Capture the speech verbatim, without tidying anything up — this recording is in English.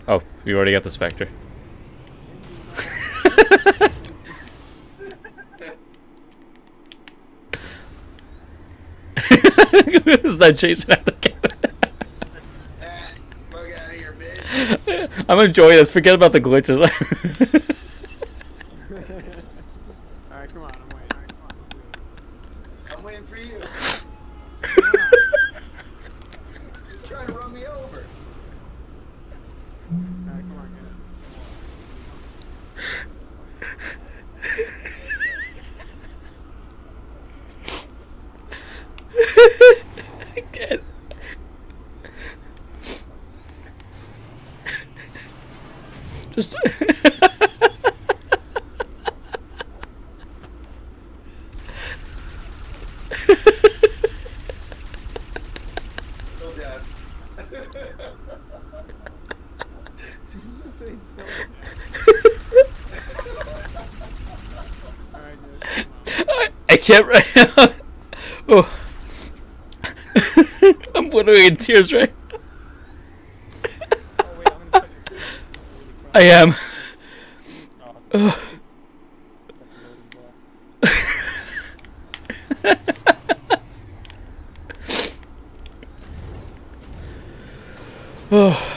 Oh, you already got the Spectre. Is that chasing after the cat? Fuck out of here, bitch. I'm enjoying this. Forget about the glitches. Alright, come on, I'm waiting. Alright, come on, let's do it. I'm waiting for you. You're trying to run me over. Alright, come on, get it. Get. Just. Go down. Just say it's still Alright, dude, come on. I, I can't right now. Oh. I'm literally in tears right now. Oh, wait, I'm gonna check your screen. I am. Oh, Oh.